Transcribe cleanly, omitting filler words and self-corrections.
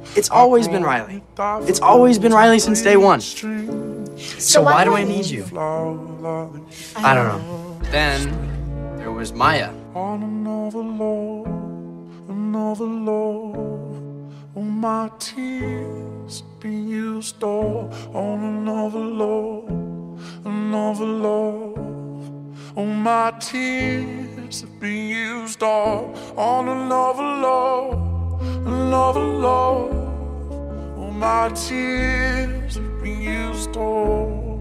It's always been Riley. It's always been Riley since day one. So why do I need you? I don't know. Then there was Maya. On another love, another love. All my tears being used all on another love, another love. All my tears have been used all on another love, another love. All my tears have been used all.